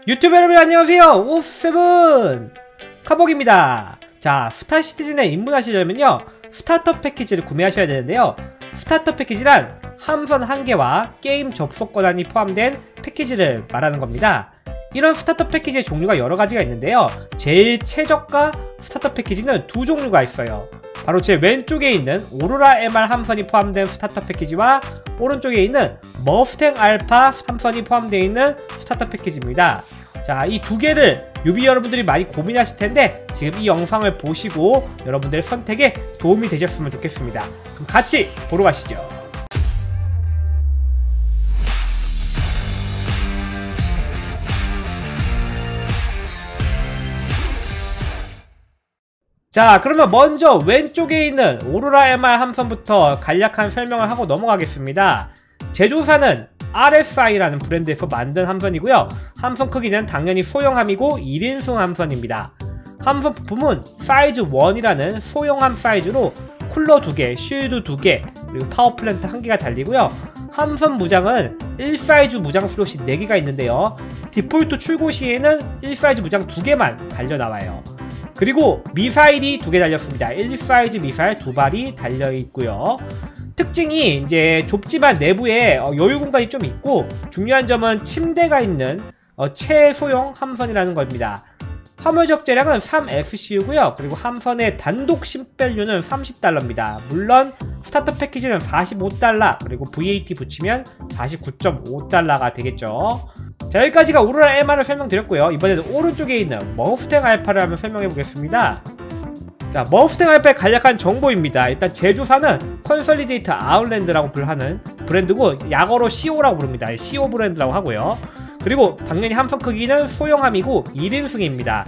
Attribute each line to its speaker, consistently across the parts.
Speaker 1: 유튜브 여러분 안녕하세요. 오세븐 카복입니다. 자, 스타 시티즌에 입문하시려면요 스타터 패키지를 구매하셔야 되는데요, 스타터 패키지란 함선 1개와 게임 접속 권한이 포함된 패키지를 말하는 겁니다. 이런 스타터 패키지의 종류가 여러가지가 있는데요, 제일 최저가 스타터 패키지는 두 종류가 있어요. 바로 제 왼쪽에 있는 오로라 MR 함선이 포함된 스타터 패키지와 오른쪽에 있는 머스탱 알파 함선이 포함되어 있는 스타터 패키지입니다. 자, 이 두 개를 유비 여러분들이 많이 고민하실 텐데 지금 이 영상을 보시고 여러분들의 선택에 도움이 되셨으면 좋겠습니다. 그럼 같이 보러 가시죠. 자, 그러면 먼저 왼쪽에 있는 오로라 MR 함선부터 간략한 설명을 하고 넘어가겠습니다. 제조사는 RSI라는 브랜드에서 만든 함선이고요, 함선 크기는 당연히 소형함이고 1인승 함선입니다. 함선 부품은 사이즈 1이라는 소형함 사이즈로 쿨러 2개, 쉴드 2개, 그리고 파워플랜트 1개가 달리고요, 함선 무장은 1사이즈 무장 슬롯이 4개가 있는데요, 디폴트 출고 시에는 1사이즈 무장 2개만 달려나와요. 그리고 미사일이 2개 달렸습니다. 1사이즈 미사일 2발이 달려있고요. 특징이 이제 좁지만 내부에 여유 공간이 좀 있고, 중요한 점은 침대가 있는 최소형 함선이라는 겁니다. 화물 적재량은 3FCU고요. 그리고 함선의 단독 신밸류는 $30입니다. 물론 스타터 패키지는 $45, 그리고 VAT 붙이면 $49.5가 되겠죠. 자, 여기까지가 오로라 MR을 설명드렸고요. 이번에는 오른쪽에 있는 머스탱 알파를 한번 설명해 보겠습니다. 자, 머스탱 알파의 간략한 정보입니다. 일단 제조사는 컨설리데이트 아웃랜드라고 하는 브랜드고, 약어로 CO라고 부릅니다. CO 브랜드라고 하고요. 그리고 당연히 함선 크기는 소형함이고 1인승입니다.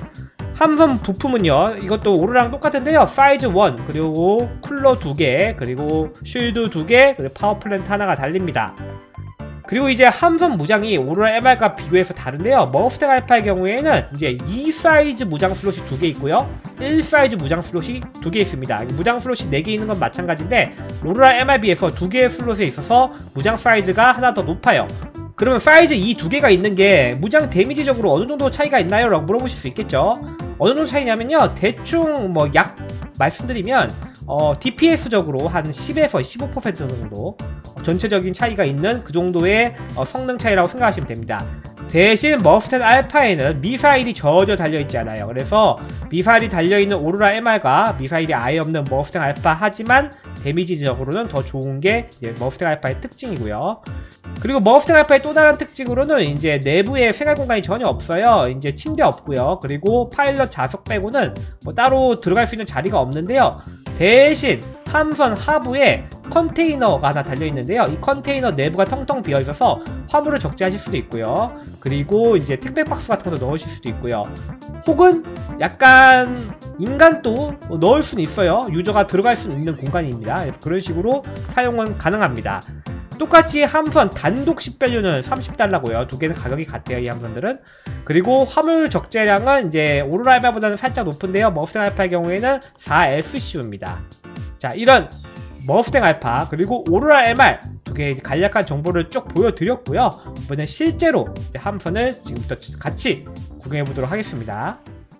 Speaker 1: 함선 부품은요, 이것도 오로라랑 똑같은데요, 사이즈 1, 그리고 쿨러 2개, 그리고 쉴드 2개, 그리고 파워플랜트 하나가 달립니다. 그리고 이제 함선 무장이 오로라 MR과 비교해서 다른데요, 머스탱 알파의 경우에는 이제 2사이즈 무장 슬롯이 2개 있고요, 1사이즈 무장 슬롯이 2개 있습니다. 무장 슬롯이 4개 있는 건 마찬가지인데 오로라 MR에 비해서 2개의 슬롯에 있어서 무장 사이즈가 하나 더 높아요. 그러면 사이즈 이 2개가 있는 게 무장 데미지적으로 어느 정도 차이가 있나요? 라고 물어보실 수 있겠죠. 어느 정도 차이냐면요, 대충 뭐 약 말씀드리면 DPS적으로 한 10에서 15% 정도 전체적인 차이가 있는 그 정도의 성능 차이라고 생각하시면 됩니다. 대신 머스탱 알파에는 미사일이 전혀 달려있지 않아요. 그래서 미사일이 달려있는 오로라 MR과 미사일이 아예 없는 머스탱 알파, 하지만 데미지적으로는 더 좋은게 머스탱 알파의 특징이고요. 그리고 머스탱 알파의 또 다른 특징으로는 이제 내부에 생활 공간이 전혀 없어요. 이제 침대 없고요. 그리고 파일럿 좌석 빼고는 뭐 따로 들어갈 수 있는 자리가 없는데요, 대신 함선 하부에 컨테이너가 하나 달려있는데요, 이 컨테이너 내부가 텅텅 비어있어서 화물을 적재하실 수도 있고요, 그리고 이제 택배 박스 같은 것도 넣으실 수도 있고요, 혹은 약간 인간도 넣을 수는 있어요. 유저가 들어갈 수 있는 공간입니다. 그런 식으로 사용은 가능합니다. 똑같이 함선 단독 신밸류는 $30고요. 두 개는 가격이 같아요, 이 함선들은. 그리고 화물 적재량은 이제 오로라 알파보다는 살짝 높은데요, 머스탱 알파의 경우에는 4FCU입니다. 자, 이런 머스탱 알파 그리고 오로라 MR 두 개의 간략한 정보를 쭉 보여드렸고요. 이번엔 실제로 함선을 지금부터 같이 구경해보도록 하겠습니다.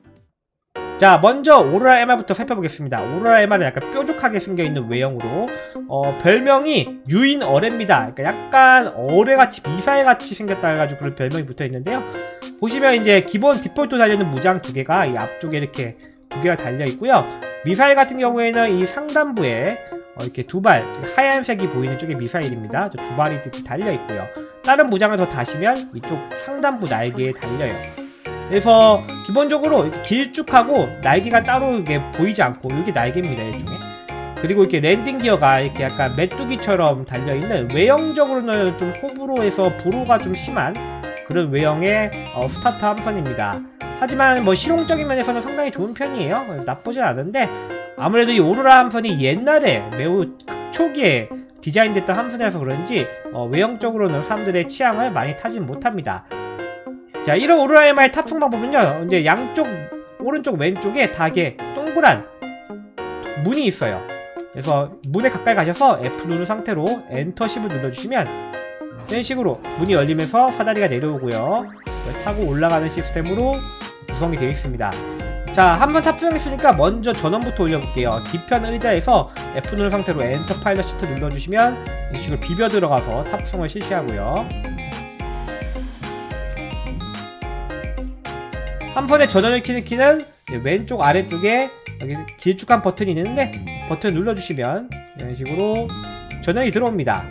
Speaker 1: 자, 먼저 오로라 MR부터 살펴보겠습니다. 오로라 MR은 약간 뾰족하게 생겨있는 외형으로 별명이 유인 어뢰입니다. 그러니까 약간 어뢰같이 미사일같이 생겼다 해가지고 그런 별명이 붙어있는데요, 보시면 이제 기본 디폴트 달려있는 무장 2개가 이 앞쪽에 이렇게 2개가 달려있고요, 미사일 같은 경우에는 이 상단부에 이렇게 2발 하얀색이 보이는 쪽에 미사일입니다. 2발이 이렇게 달려있고요, 다른 무장을 더 다시면 이쪽 상단부 날개에 달려요. 그래서 기본적으로 길쭉하고 날개가 따로 이게 보이지 않고 이게 날개입니다, 일종의. 그리고 이렇게 랜딩 기어가 이렇게 약간 메뚜기처럼 달려있는, 외형적으로는 좀 호불호에서 불호가 좀 심한 그런 외형의 스타터 함선입니다. 하지만 뭐 실용적인 면에서는 상당히 좋은 편이에요. 나쁘진 않은데 아무래도 이 오로라 함선이 옛날에 매우 초기에 디자인됐던 함선이라서 그런지 외형적으로는 사람들의 취향을 많이 타진 못합니다. 자, 이런 오로라 MR의 탑승 방법은요, 이제 양쪽 오른쪽 왼쪽에 다 이게 동그란 문이 있어요. 그래서 문에 가까이 가셔서 F 누른 상태로 엔터 10을 눌러주시면 이런 식으로 문이 열리면서 사다리가 내려오고요, 타고 올라가는 시스템으로 구성이 되어 있습니다. 자, 한번 탑승했으니까 먼저 전원부터 올려볼게요. 뒤편 의자에서 F 누른 상태로 엔터 파일럿 시트 눌러주시면 이 식으로 비벼 들어가서 탑승을 실시하고요. 한 번에 전원을 켜는 키는 왼쪽 아래쪽에 여기 길쭉한 버튼이 있는데 버튼 눌러주시면 이런 식으로 전원이 들어옵니다.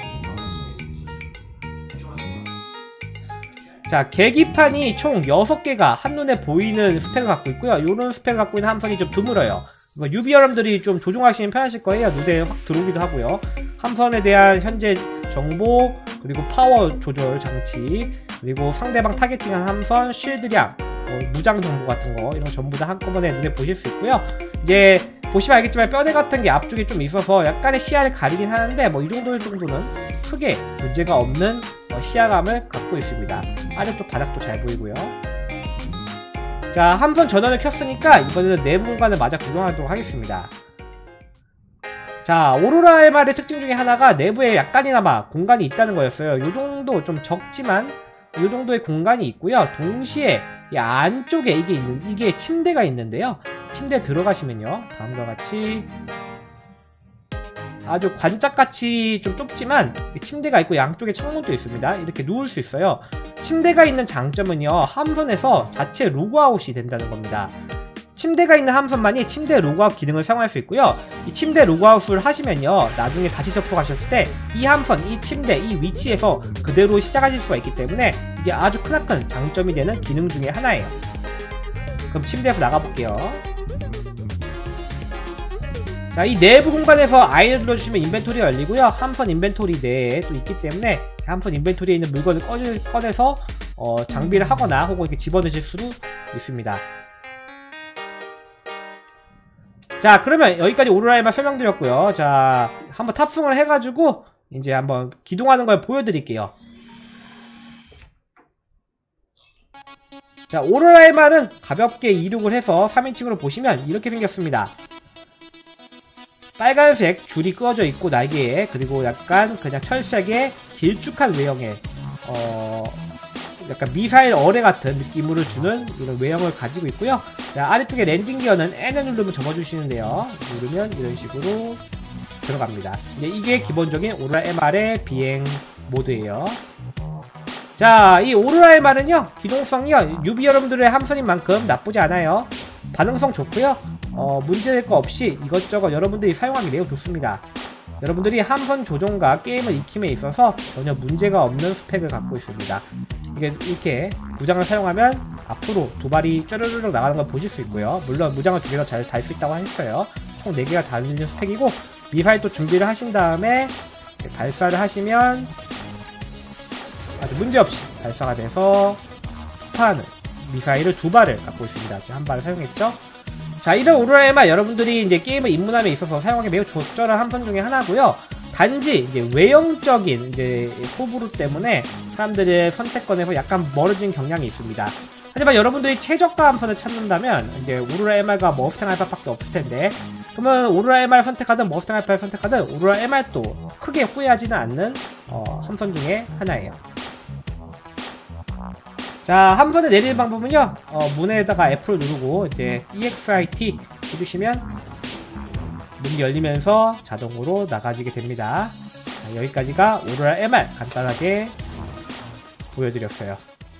Speaker 1: 자, 계기판이 총 6개가 한눈에 보이는 스펙을 갖고 있고요. 이런 스펙을 갖고 있는 함선이 좀 드물어요. 유비 여러분들이 좀 조종하시면 편하실 거예요. 눈에 확 들어오기도 하고요. 함선에 대한 현재 정보, 그리고 파워 조절 장치, 그리고 상대방 타겟팅한 함선, 쉴드량, 무장 정보 같은 거 이런 거 전부 다 한꺼번에 눈에 보실 수 있고요. 이제 보시면 알겠지만 뼈대 같은 게 앞쪽에 좀 있어서 약간의 시야를 가리긴 하는데 뭐 이 정도는 크게 문제가 없는 시야감을 갖고 있습니다. 아래쪽 바닥도 잘 보이고요. 자, 함선 전원을 켰으니까 이번에는 내부 공간을 마저 구경하도록 하겠습니다. 자, 오로라 MR의 특징 중에 하나가 내부에 약간이나마 공간이 있다는 거였어요. 요 정도 좀 적지만 요 정도의 공간이 있고요. 동시에 이 안쪽에 이게 침대가 있는데요. 침대에 들어가시면요, 다음과 같이 아주 관짝같이 좀 좁지만 침대가 있고 양쪽에 창문도 있습니다. 이렇게 누울 수 있어요. 침대가 있는 장점은요, 함선에서 자체 로그아웃이 된다는 겁니다. 침대가 있는 함선만이 침대 로그아웃 기능을 사용할 수 있고요. 이 침대 로그아웃을 하시면요, 나중에 다시 접속하셨을 때 이 함선, 이 침대, 이 위치에서 그대로 시작하실 수가 있기 때문에 이게 아주 크나큰 장점이 되는 기능 중에 하나예요. 그럼 침대에서 나가볼게요. 자, 이 내부 공간에서 I를 눌러주시면 인벤토리가 열리고요. 함선 인벤토리 내에 또 있기 때문에 함선 인벤토리에 있는 물건을 꺼내서 장비를 하거나 혹은 이렇게 집어넣으실 수도 있습니다. 자, 그러면 여기까지 오로라 MR 설명드렸고요. 자, 한번 탑승을 해가지고 이제 한번 기동하는 걸 보여드릴게요. 자, 오로라 MR은 가볍게 이륙을 해서 3인칭으로 보시면 이렇게 생겼습니다. 빨간색 줄이 끄어져 있고 날개에, 그리고 약간 그냥 철색의 길쭉한 외형의 약간 미사일 어뢰 같은 느낌으로 주는 이런 외형을 가지고 있고요. 자, 아래쪽에 랜딩 기어는 N을 누르면 접어주시는데요. 누르면 이런 식으로 들어갑니다. 이게 기본적인 오로라 MR의 비행 모드예요. 자, 이 오로라 MR은요, 기동성이요, 유비 여러분들의 함선인 만큼 나쁘지 않아요. 반응성 좋고요. 문제될 거 없이 이것저것 여러분들이 사용하기 매우 좋습니다. 여러분들이 함선 조종과 게임을 익힘에 있어서 전혀 문제가 없는 스펙을 갖고 있습니다. 이게 이렇게 무장을 사용하면 앞으로 두 발이 쩌르르륵 나가는 걸 보실 수 있고요. 물론 무장을 두 개 더 잘 달 수 있다고 했어요. 총 4개가 달리는 스펙이고, 미사일도 준비를 하신 다음에 발사를 하시면 아주 문제없이 발사가 돼서 스파는 미사일을 2발을 갖고 있습니다. 지금 1발을 사용했죠. 자, 이런 오로라 MR 여러분들이 이제 게임을 입문함에 있어서 사용하기 매우 적절한 함선 중에 하나고요. 단지 이제 외형적인 이제 호불호 때문에 사람들의 선택권에서 약간 멀어진 경향이 있습니다. 하지만 여러분들이 최저가 함선을 찾는다면 이제 오로라 MR과 머스탱 알파밖에 없을 텐데, 그러면 오로라 MR 선택하든 머스탱 알파를 선택하든 오로라 MR도 크게 후회하지는 않는 함선 중에 하나예요. 자, 함선에 내리는 방법은요, 문에다가 F를 누르고 이제 EXIT 해주시면 문이 열리면서 자동으로 나가지게 됩니다. 자, 여기까지가 오로라 MR 간단하게 보여드렸어요.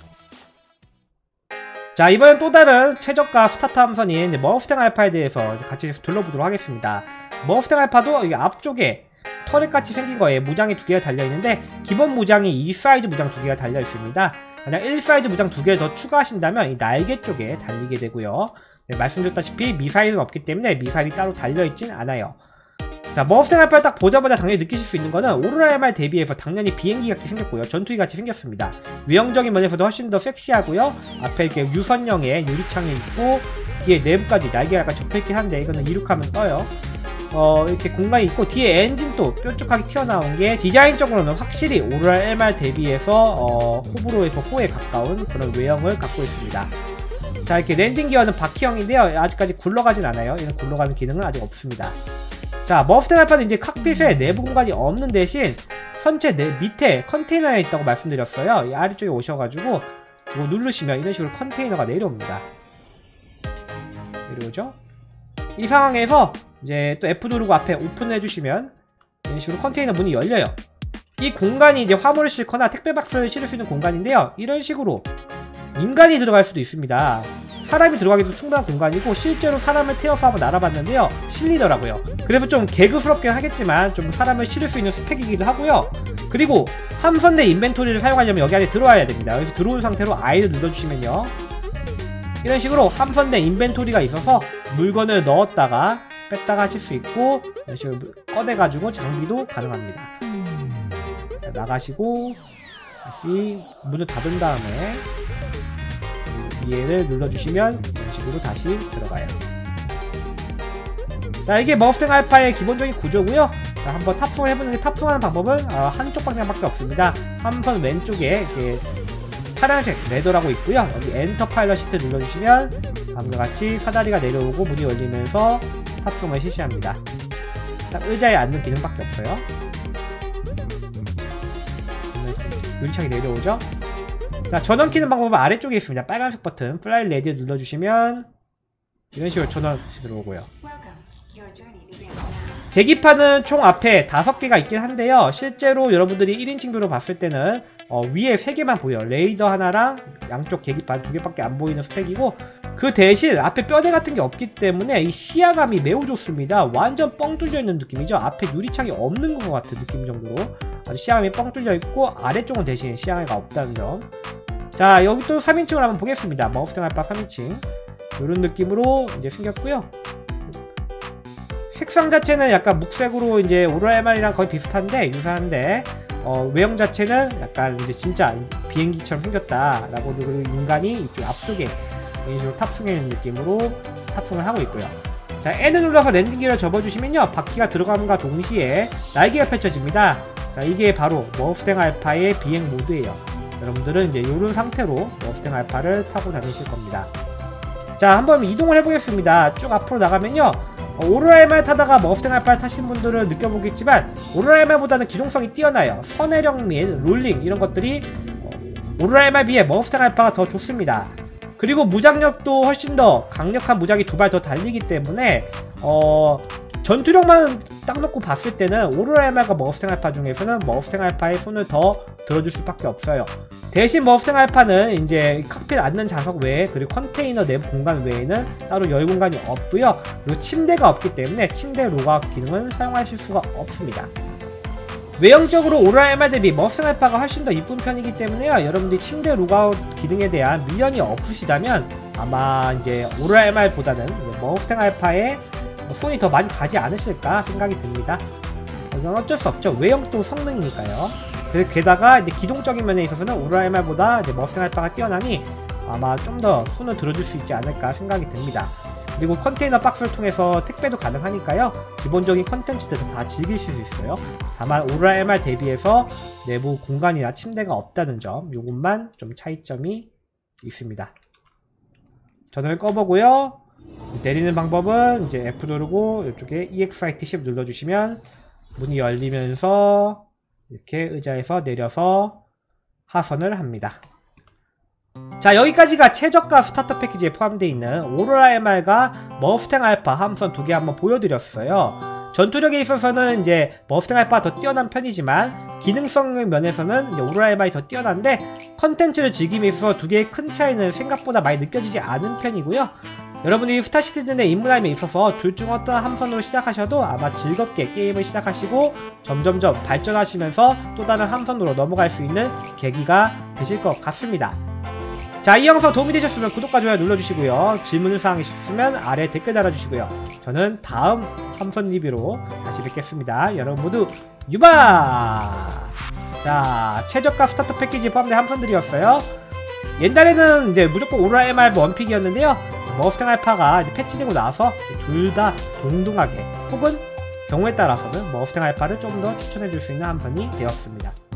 Speaker 1: 자, 이번엔 또 다른 최저가 스타트 함선인 머스탱 알파에 대해서 같이 둘러보도록 하겠습니다. 머스탱 알파도 여기 앞쪽에 터렛같이 생긴 거에 무장이 2개가 달려있는데, 기본 무장이 2사이즈 무장 2개가 달려있습니다. 만약 1사이즈 무장 2개를 더 추가하신다면 이 날개 쪽에 달리게 되고요. 네, 말씀드렸다시피 미사일은 없기 때문에 미사일이 따로 달려있진 않아요. 자, 머스탱 알파를 딱 보자마자 당연히 느끼실 수 있는 거는 오로라 MR 대비해서 당연히 비행기 같이 생겼고요. 전투기 같이 생겼습니다. 외형적인 면에서도 훨씬 더 섹시하고요. 앞에 이렇게 유선형의 유리창이 있고, 뒤에 내부까지 날개가 약간 접혀있긴 한데 이거는 이륙하면 떠요. 이렇게 공간이 있고, 뒤에 엔진도 뾰족하게 튀어나온 게 디자인적으로는 확실히 오로라 MR 대비해서 호불호에서 호에 가까운 그런 외형을 갖고 있습니다. 자, 이렇게 랜딩 기어는 바퀴형인데요. 아직까지 굴러가진 않아요. 이런 굴러가는 기능은 아직 없습니다. 자, 머스탱 알파는 이제 칵핏에 내부 공간이 없는 대신 선체 밑에 컨테이너에 있다고 말씀드렸어요. 이 아래쪽에 오셔가지고 이거 누르시면 이런 식으로 컨테이너가 내려옵니다. 내려오죠? 이 상황에서 이제 또 F 누르고 앞에 오픈을 해주시면 이런 식으로 컨테이너 문이 열려요. 이 공간이 이제 화물을 싣거나 택배 박스를 실을 수 있는 공간인데요. 이런 식으로 인간이 들어갈 수도 있습니다. 사람이 들어가기도 충분한 공간이고 실제로 사람을 태워서 한번 날아봤는데요. 실리더라고요. 그래서 좀 개그스럽긴 하겠지만 좀 사람을 실을 수 있는 스펙이기도 하고요. 그리고 함선 내 인벤토리를 사용하려면 여기 안에 들어와야 됩니다. 여기서 들어온 상태로 I를 눌러주시면요. 이런 식으로 함선 내 인벤토리가 있어서 물건을 넣었다가 뺐다가 하실 수 있고 이런 식으로 꺼내가지고 장비도 가능합니다. 자, 나가시고 다시 문을 닫은 다음에 위에를 눌러주시면 이런 식으로 다시 들어가요. 자, 이게 머스탱 알파의 기본적인 구조고요. 자, 한번 탑승을 해보는데 탑승하는 방법은 한쪽 방향밖에 없습니다. 함선 왼쪽에 이렇게 파란색 레더라고 있고요. 여기 엔터 파일럿 시트 눌러주시면 방금과 같이 사다리가 내려오고 문이 열리면서 탑승을 실시합니다. 자, 의자에 앉는 기능밖에 없어요. 유리창이 내려오죠. 자, 전원 키는 방법은 아래쪽에 있습니다. 빨간색 버튼 플라이 레디 눌러주시면 이런 식으로 전원 들어오고요. 계기판은 총 앞에 5개가 있긴 한데요. 실제로 여러분들이 1인칭으로 봤을 때는 위에 3개만 보여요. 레이더 하나랑 양쪽 계기판 2개밖에 안 보이는 스펙이고, 그 대신 앞에 뼈대 같은 게 없기 때문에 이 시야감이 매우 좋습니다. 완전 뻥 뚫려 있는 느낌이죠. 앞에 유리창이 없는 것 같은 느낌 정도로 아주 시야감이 뻥 뚫려 있고, 아래쪽은 대신 시야감이 없다는 점. 자, 여기 또 3인칭을 한번 보겠습니다. 머스탱 알파 3인칭 이런 느낌으로 이제 생겼고요. 색상 자체는 약간 묵색으로 이제 오로라 MR이랑 거의 비슷한데 유사한데, 외형 자체는 약간 이제 진짜 비행기처럼 생겼다라고, 그리고 인간이 이쪽 앞쪽에 이런 식으로 탑승하는 느낌으로 탑승을 하고 있고요. 자, N을 눌러서 랜딩기를 접어주시면요, 바퀴가 들어감과 동시에 날개가 펼쳐집니다. 자, 이게 바로 머스탱 알파의 비행 모드예요. 여러분들은 이제 이런 상태로 머스탱 알파를 타고 다니실 겁니다. 자, 한번 이동을 해보겠습니다. 쭉 앞으로 나가면요, 오로라 MR 타다가 머스탱 알파를 타신 분들은 느껴보겠지만 오로라 MR보다는 기동성이 뛰어나요. 선회력 및 롤링 이런 것들이 오로라 MR 비해 머스탱 알파가 더 좋습니다. 그리고 무장력도 훨씬 더 강력한 무장이 2발 더 달리기 때문에 전투력만 딱 놓고 봤을 때는 오로라 MR과 머스탱 알파 중에서는 머스탱 알파의 손을 더 들어줄 수밖에 없어요. 대신 머스탱 알파는 이제 칵핏 앉는 좌석 외에, 그리고 컨테이너 내부 공간 외에는 따로 열 공간이 없고요. 그리고 침대가 없기 때문에 침대 로그아웃 기능은 사용하실 수가 없습니다. 외형적으로 오로라 MR 대비 머스탱 알파가 훨씬 더 이쁜 편이기 때문에요. 여러분들이 침대 로그아웃 기능에 대한 미련이 없으시다면 아마 이제 오로라 MR보다는 머스탱 알파에 손이 더 많이 가지 않으실까 생각이 듭니다. 이건 어쩔 수 없죠. 외형도 성능이니까요. 게다가 이제 기동적인 면에 있어서는 오로라 MR보다 이제 머스탱 알파가 뛰어나니 아마 좀 더 손을 들어줄 수 있지 않을까 생각이 듭니다. 그리고 컨테이너 박스를 통해서 택배도 가능하니까요. 기본적인 컨텐츠들도 다 즐기실 수 있어요. 다만 오로라 MR 대비해서 내부 공간이나 침대가 없다는 점, 요것만 좀 차이점이 있습니다. 전원을 꺼보고요. 내리는 방법은 이제 F 누르고 이쪽에 EXIT Shift 눌러주시면 문이 열리면서 이렇게 의자에서 내려서 하선을 합니다. 자, 여기까지가 최저가 스타터 패키지에 포함되어 있는 오로라 MR과 머스탱 알파 함선 2개 한번 보여드렸어요. 전투력에 있어서는 이제 머스탱 알파가 더 뛰어난 편이지만 기능성 면에서는 이제 오로라 MR이 더 뛰어난데, 컨텐츠를 즐김에 있어서 2개의 큰 차이는 생각보다 많이 느껴지지 않은 편이고요. 여러분이 스타시티즌의 입문함에 있어서 둘 중 어떤 함선으로 시작하셔도 아마 즐겁게 게임을 시작하시고 점점점 발전하시면서 또 다른 함선으로 넘어갈 수 있는 계기가 되실 것 같습니다. 자, 이 영상 도움이 되셨으면 구독과 좋아요 눌러주시고요. 질문사항이 있으면 아래 댓글 달아주시고요. 저는 다음 함선 리뷰로 다시 뵙겠습니다. 여러분 모두 유바! 자, 최저가 스타터 패키지 포함된 함선들이었어요. 옛날에는 이제 무조건 오로라 MR 원픽이었는데요. 머스탱 알파가 이제 패치되고 나서 둘 다 동등하게, 혹은 경우에 따라서는 머스탱 알파를 좀 더 추천해줄 수 있는 함선이 되었습니다.